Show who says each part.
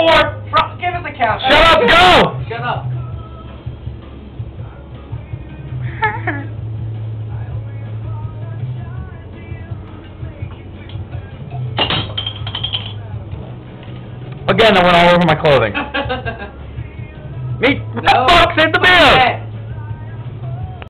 Speaker 1: 4. Give us a count.
Speaker 2: Shut up, go!
Speaker 1: Shut up.
Speaker 2: Again, I went all over my clothing. Me,
Speaker 1: No.
Speaker 2: fuck, save the beer!